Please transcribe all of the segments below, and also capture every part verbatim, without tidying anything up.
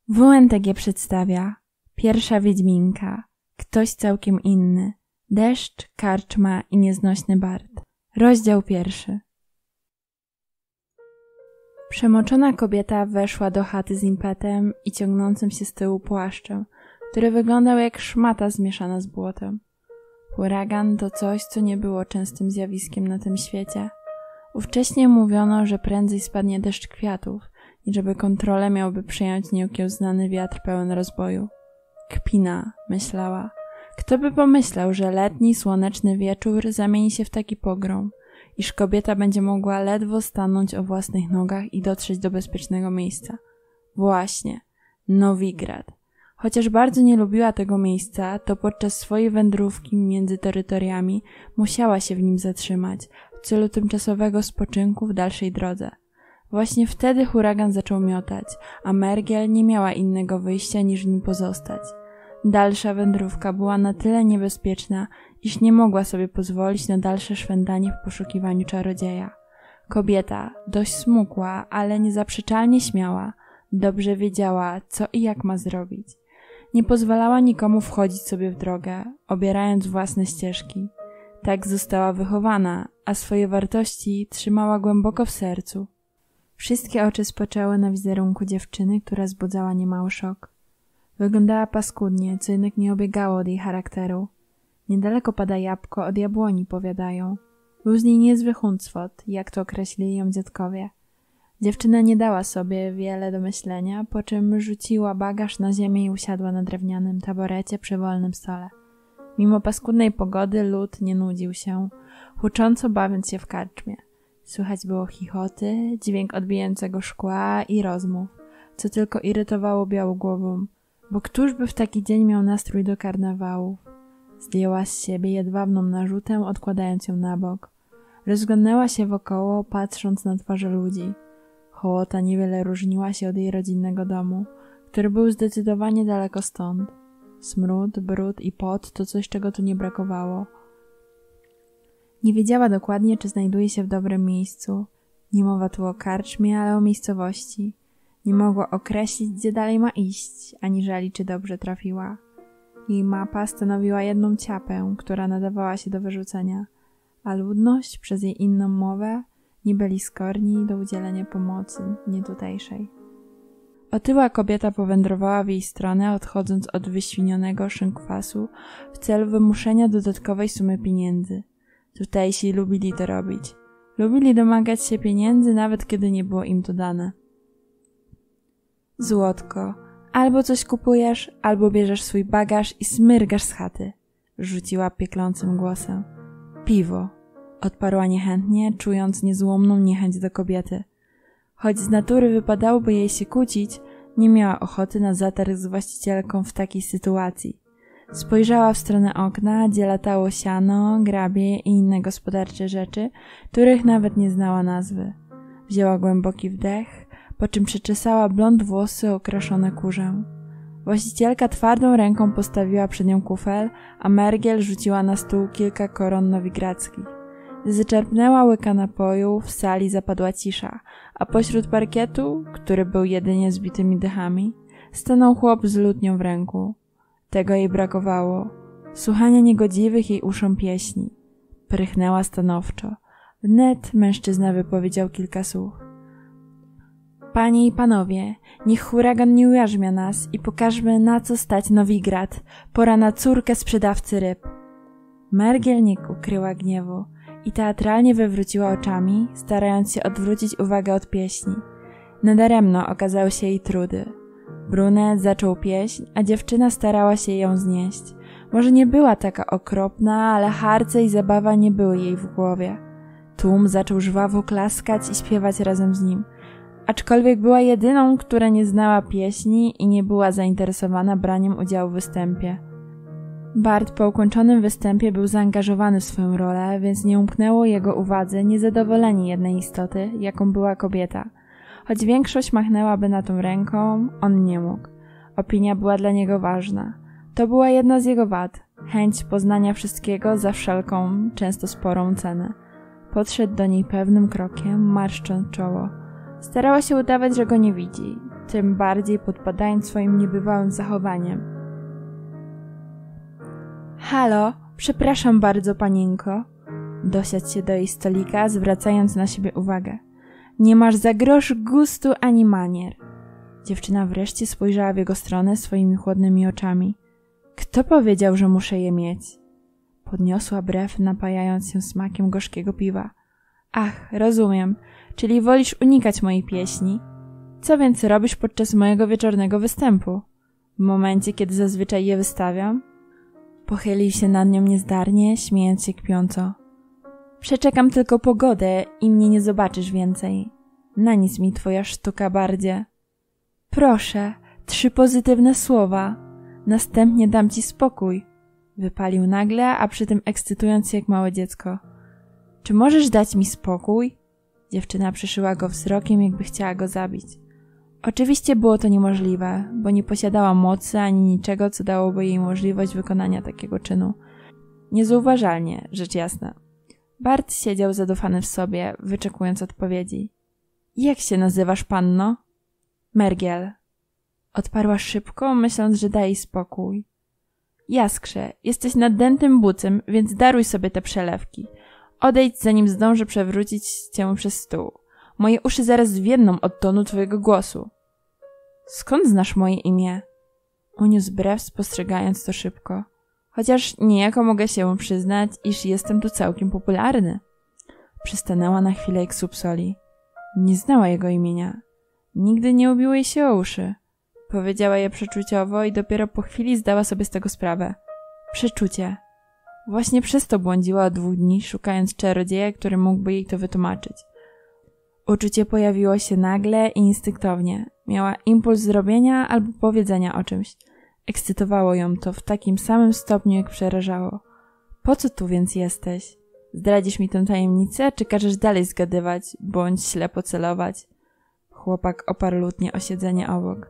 W N T G przedstawia Pierwsza Wiedźminka, Ktoś całkiem inny, Deszcz, karczma i nieznośny Bart. Rozdział pierwszy. Przemoczona kobieta weszła do chaty z impetem i ciągnącym się z tyłu płaszczem, który wyglądał jak szmata zmieszana z błotem. Huragan to coś, co nie było częstym zjawiskiem na tym świecie. Ówcześnie mówiono, że prędzej spadnie deszcz kwiatów, niż żeby kontrolę miałby przejąć nieokiełznany wiatr pełen rozboju. Kpina, myślała. Kto by pomyślał, że letni, słoneczny wieczór zamieni się w taki pogrom, iż kobieta będzie mogła ledwo stanąć o własnych nogach i dotrzeć do bezpiecznego miejsca. Właśnie, Nowigrad. Chociaż bardzo nie lubiła tego miejsca, to podczas swojej wędrówki między terytoriami musiała się w nim zatrzymać w celu tymczasowego spoczynku w dalszej drodze. Właśnie wtedy huragan zaczął miotać, a Mergiel nie miała innego wyjścia niż w nim pozostać. Dalsza wędrówka była na tyle niebezpieczna, iż nie mogła sobie pozwolić na dalsze szwendanie w poszukiwaniu czarodzieja. Kobieta, dość smukła, ale niezaprzeczalnie śmiała, dobrze wiedziała, co i jak ma zrobić. Nie pozwalała nikomu wchodzić sobie w drogę, obierając własne ścieżki. Tak została wychowana, a swoje wartości trzymała głęboko w sercu. Wszystkie oczy spoczęły na wizerunku dziewczyny, która wzbudzała niemały szok. Wyglądała paskudnie, co jednak nie obiegało od jej charakteru. Niedaleko pada jabłko od jabłoni, powiadają. Był z niej niezły huncwot, jak to określili ją dziadkowie. Dziewczyna nie dała sobie wiele do myślenia, po czym rzuciła bagaż na ziemię i usiadła na drewnianym taborecie przy wolnym stole. Mimo paskudnej pogody lud nie nudził się, hucząco bawiąc się w karczmie. Słychać było chichoty, dźwięk odbijającego szkła i rozmów, co tylko irytowało białogłową, bo któż by w taki dzień miał nastrój do karnawałów? Zdjęła z siebie jedwabną narzutę, odkładając ją na bok. Rozglądnęła się wokoło, patrząc na twarze ludzi. Hołota niewiele różniła się od jej rodzinnego domu, który był zdecydowanie daleko stąd. Smród, brud i pot to coś, czego tu nie brakowało. Nie wiedziała dokładnie, czy znajduje się w dobrym miejscu. Nie mowa tu o karczmie, ale o miejscowości. Nie mogła określić, gdzie dalej ma iść, aniżeli czy dobrze trafiła. Jej mapa stanowiła jedną ciapę, która nadawała się do wyrzucenia, a ludność przez jej inną mowę nie byli skorni do udzielenia pomocy nietutejszej. Otyła kobieta powędrowała w jej stronę, odchodząc od wyświnionego szynkwasu w celu wymuszenia dodatkowej sumy pieniędzy. Tutejsi lubili to robić. Lubili domagać się pieniędzy, nawet kiedy nie było im to dane. Złotko, albo coś kupujesz, albo bierzesz swój bagaż i smyrgasz z chaty, rzuciła pieklącym głosem. Piwo, odparła niechętnie, czując niezłomną niechęć do kobiety. Choć z natury wypadałoby jej się kłócić, nie miała ochoty na zatarg z właścicielką w takiej sytuacji. Spojrzała w stronę okna, gdzie latało siano, grabie i inne gospodarcze rzeczy, których nawet nie znała nazwy. Wzięła głęboki wdech, po czym przeczesała blond włosy okraszone kurzem. Właścicielka twardą ręką postawiła przed nią kufel, a Mergiel rzuciła na stół kilka koron nowigradzkich. Gdy zaczerpnęła łyka napoju, w sali zapadła cisza, a pośród parkietu, który był jedynie zbitymi dychami, stanął chłop z lutnią w ręku. Tego jej brakowało. Słuchania niegodziwych jej uszom pieśni. Prychnęła stanowczo. Wnet mężczyzna wypowiedział kilka słów. Panie i panowie, niech huragan nie ujarzmia nas i pokażmy, na co stać Nowigrad. Pora na córkę sprzedawcy ryb. Mergiel nie ukryła gniewu i teatralnie wywróciła oczami, starając się odwrócić uwagę od pieśni. Nadaremno okazały się jej trudy. Brunet zaczął pieśń, a dziewczyna starała się ją znieść. Może nie była taka okropna, ale harce i zabawa nie były jej w głowie. Tłum zaczął żwawo klaskać i śpiewać razem z nim. Aczkolwiek była jedyną, która nie znała pieśni i nie była zainteresowana braniem udziału w występie. Bart po ukończonym występie był zaangażowany w swoją rolę, więc nie umknęło jego uwadze niezadowolenie jednej istoty, jaką była kobieta. Choć większość machnęłaby na tą ręką, on nie mógł. Opinia była dla niego ważna. To była jedna z jego wad. Chęć poznania wszystkiego za wszelką, często sporą cenę. Podszedł do niej pewnym krokiem, marszcząc czoło. Starała się udawać, że go nie widzi. tym bardziej podpadając swoim niebywałym zachowaniem. Halo, przepraszam bardzo, panienko. Dosiadł się do jej stolika, zwracając na siebie uwagę. Nie masz za grosz gustu ani manier. Dziewczyna wreszcie spojrzała w jego stronę swoimi chłodnymi oczami. Kto powiedział, że muszę je mieć? Podniosła brew, napajając się smakiem gorzkiego piwa. Ach, rozumiem, czyli wolisz unikać mojej pieśni? Co więc robisz podczas mojego wieczornego występu? W momencie, kiedy zazwyczaj je wystawiam? Pochylił się nad nią niezdarnie, śmiejąc się kpiąco. Przeczekam tylko pogodę i mnie nie zobaczysz więcej. Na nic mi twoja sztuka bardzie. Proszę, trzy pozytywne słowa. Następnie dam ci spokój. Wypalił nagle, a przy tym ekscytując się jak małe dziecko. Czy możesz dać mi spokój? Dziewczyna przyszyła go wzrokiem, jakby chciała go zabić. Oczywiście było to niemożliwe, bo nie posiadała mocy ani niczego, co dałoby jej możliwość wykonania takiego czynu. Niezauważalnie, rzecz jasna. Bart siedział zadufany w sobie, wyczekując odpowiedzi. Jak się nazywasz, panno? Mergiel. Odparła szybko, myśląc, że da jej spokój. Jaskrze, jesteś nadętym bucem, więc daruj sobie te przelewki. Odejdź, zanim zdążę przewrócić cię przez stół. Moje uszy zaraz zwienną od tonu twojego głosu. Skąd znasz moje imię? Uniósł brew, spostrzegając to szybko. Chociaż niejako mogę się przyznać, iż jestem tu całkiem popularny. Przystanęła na chwilę jak słup soli. Nie znała jego imienia. Nigdy nie ubiło jej się o uszy. Powiedziała je przeczuciowo i dopiero po chwili zdała sobie z tego sprawę. Przeczucie. Właśnie przez to błądziła od dwóch dni, szukając czarodzieja, który mógłby jej to wytłumaczyć. Uczucie pojawiło się nagle i instynktownie. Miała impuls zrobienia albo powiedzenia o czymś. Ekscytowało ją to w takim samym stopniu, jak przerażało. Po co tu więc jesteś? Zdradzisz mi tę tajemnicę, czy każesz dalej zgadywać, bądź ślepo celować? Chłopak oparł lutnie o siedzenie obok.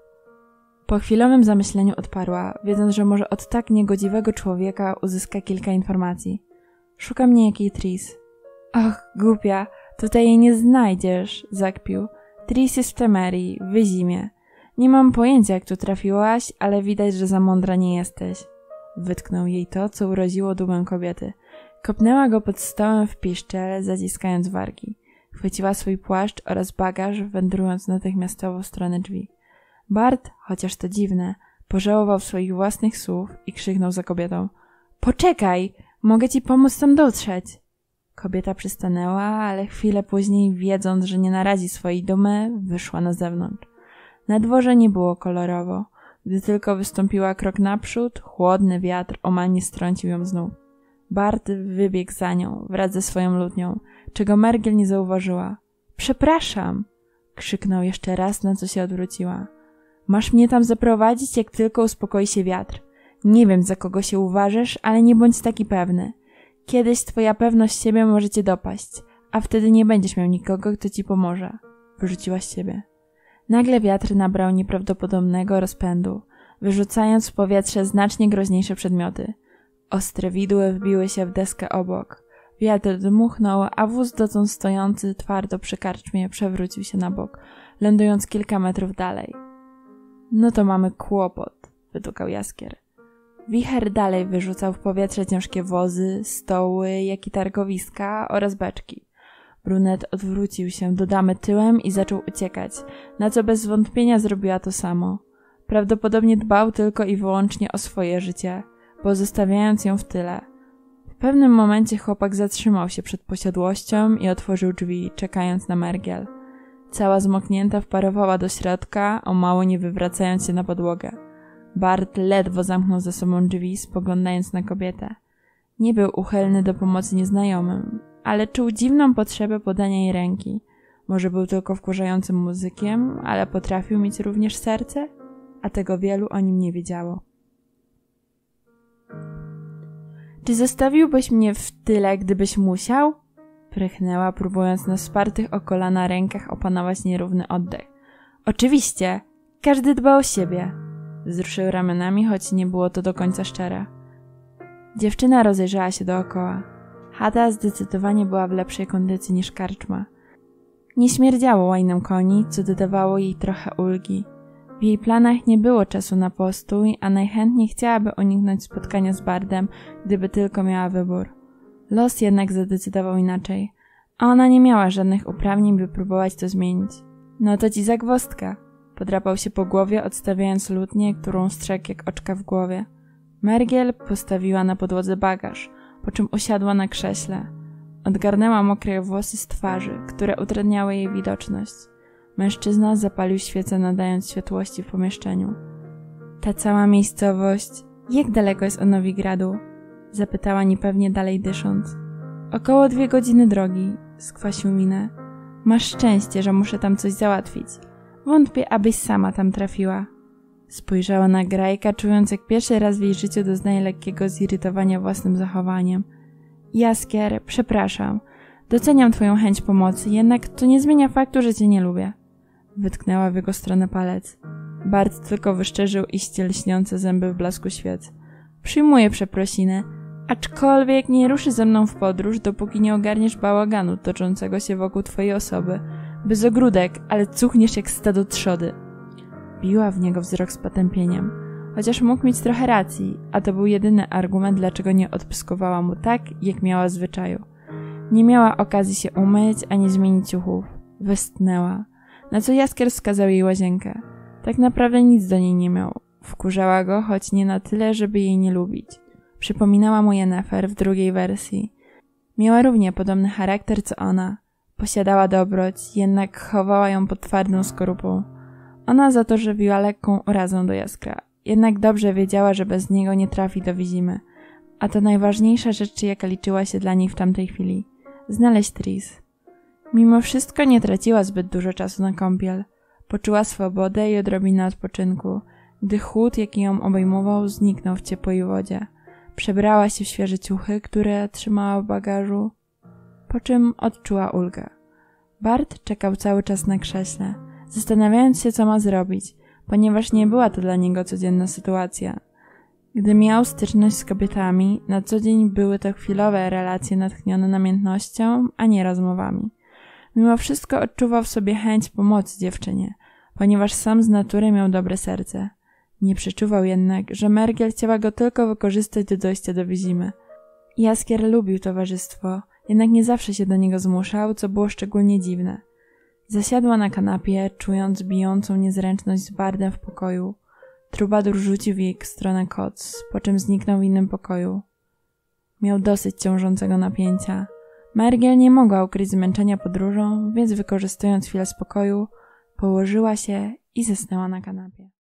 Po chwilowym zamyśleniu odparła, wiedząc, że może od tak niegodziwego człowieka uzyska kilka informacji. Szuka mnie jakiej Tris. Och, głupia, tutaj jej nie znajdziesz, zakpił. Tris jest w Temerii, w Wyzimie. Nie mam pojęcia, jak tu trafiłaś, ale widać, że za mądra nie jesteś. Wytknął jej to, co urodziło dumę kobiety. Kopnęła go pod stołem w piszczel, zaciskając wargi. Chwyciła swój płaszcz oraz bagaż, wędrując natychmiastowo w stronę drzwi. Bart, chociaż to dziwne, pożałował swoich własnych słów i krzyknął za kobietą. Poczekaj! Mogę ci pomóc tam dotrzeć! Kobieta przystanęła, ale chwilę później, wiedząc, że nie narazi swojej dumy, wyszła na zewnątrz. Na dworze nie było kolorowo. Gdy tylko wystąpiła krok naprzód, chłodny wiatr omal nie strącił ją z nóg. Bart wybiegł za nią, wraz ze swoją lutnią, czego Mergiel nie zauważyła. Przepraszam! Krzyknął jeszcze raz, na co się odwróciła. Masz mnie tam zaprowadzić, jak tylko uspokoi się wiatr. Nie wiem, za kogo się uważasz, ale nie bądź taki pewny. Kiedyś twoja pewność siebie może cię dopaść, a wtedy nie będziesz miał nikogo, kto ci pomoże. Wyrzuciła z siebie. Nagle wiatr nabrał nieprawdopodobnego rozpędu, wyrzucając w powietrze znacznie groźniejsze przedmioty. Ostre widły wbiły się w deskę obok. Wiatr dmuchnął, a wóz dotąd stojący twardo przy karczmie przewrócił się na bok, lądując kilka metrów dalej. No to mamy kłopot, wydukał Jaskier. Wicher dalej wyrzucał w powietrze ciężkie wozy, stoły, jak i targowiska oraz beczki. Brunet odwrócił się do damy tyłem i zaczął uciekać, na co bez wątpienia zrobiła to samo. Prawdopodobnie dbał tylko i wyłącznie o swoje życie, pozostawiając ją w tyle. W pewnym momencie chłopak zatrzymał się przed posiadłością i otworzył drzwi, czekając na Mergiel. Cała zmoknięta wparowała do środka, o mało nie wywracając się na podłogę. Bart ledwo zamknął za sobą drzwi, spoglądając na kobietę. Nie był uchylny do pomocy nieznajomym, ale czuł dziwną potrzebę podania jej ręki. Może był tylko wkurzającym muzykiem, ale potrafił mieć również serce, a tego wielu o nim nie wiedziało. Czy zostawiłbyś mnie w tyle, gdybyś musiał? Prychnęła, próbując na spartych o kolana rękach opanować nierówny oddech. Oczywiście, każdy dba o siebie. Wzruszył ramionami, choć nie było to do końca szczere. Dziewczyna rozejrzała się dookoła. Chata zdecydowanie była w lepszej kondycji niż karczma. Nie śmierdziało łajnem koni, co dodawało jej trochę ulgi. W jej planach nie było czasu na postój, a najchętniej chciałaby uniknąć spotkania z Bardem, gdyby tylko miała wybór. Los jednak zadecydował inaczej, a ona nie miała żadnych uprawnień, by próbować to zmienić. No to ci zagwozdka. Podrapał się po głowie, odstawiając lutnię, którą strzegł jak oczka w głowie. Mergiel postawiła na podłodze bagaż, po czym usiadła na krześle. Odgarnęła mokre włosy z twarzy, które utrudniały jej widoczność. Mężczyzna zapalił świecę, nadając światłości w pomieszczeniu. Ta cała miejscowość, jak daleko jest od Nowigradu? Zapytała niepewnie, dalej dysząc. Około dwie godziny drogi, skwasił minę. Masz szczęście, że muszę tam coś załatwić. Wątpię, abyś sama tam trafiła. Spojrzała na Grajka, czując, jak pierwszy raz w jej życiu doznaje lekkiego zirytowania własnym zachowaniem. Jaskier, przepraszam. Doceniam twoją chęć pomocy, jednak to nie zmienia faktu, że cię nie lubię. Wytknęła w jego stronę palec. Bart tylko wyszczerzył iście lśniące zęby w blasku świec. Przyjmuję przeprosiny, aczkolwiek nie ruszy ze mną w podróż, dopóki nie ogarniesz bałaganu toczącego się wokół twojej osoby. Bez ogródek, ale cuchniesz jak stado trzody. Biła w niego wzrok z potępieniem. Chociaż mógł mieć trochę racji, a to był jedyny argument, dlaczego nie odpyskowała mu tak, jak miała zwyczaju. Nie miała okazji się umyć, ani zmienić ciuchów. Westchnęła. Na co Jaskier wskazał jej łazienkę. Tak naprawdę nic do niej nie miał. Wkurzała go, choć nie na tyle, żeby jej nie lubić. Przypominała mu Yennefer w drugiej wersji. Miała równie podobny charakter co ona. Posiadała dobroć, jednak chowała ją pod twardą skorupą. Ona za to żywiła lekką urazę do Jaskra. Jednak dobrze wiedziała, że bez niego nie trafi do Vizimy. A to najważniejsza rzecz, jaka liczyła się dla niej w tamtej chwili. Znaleźć Triss. Mimo wszystko nie traciła zbyt dużo czasu na kąpiel. Poczuła swobodę i odrobinę odpoczynku, gdy chłód, jaki ją obejmował, zniknął w ciepłej wodzie. Przebrała się w świeże ciuchy, które trzymała w bagażu, po czym odczuła ulgę. Bart czekał cały czas na krześle, zastanawiając się, co ma zrobić, ponieważ nie była to dla niego codzienna sytuacja. Gdy miał styczność z kobietami, na co dzień były to chwilowe relacje natchnione namiętnością, a nie rozmowami. Mimo wszystko odczuwał w sobie chęć pomocy dziewczynie, ponieważ sam z natury miał dobre serce. Nie przeczuwał jednak, że Mergiel chciała go tylko wykorzystać do dojścia do Vizimy. Jaskier lubił towarzystwo, jednak nie zawsze się do niego zmuszał, co było szczególnie dziwne. Zasiadła na kanapie, czując bijącą niezręczność z Bardem w pokoju. Trubadur rzucił w jej stronę koc, po czym zniknął w innym pokoju. Miał dosyć ciążącego napięcia. Mergiel nie mogła ukryć zmęczenia podróżą, więc wykorzystując chwilę spokoju, położyła się i zasnęła na kanapie.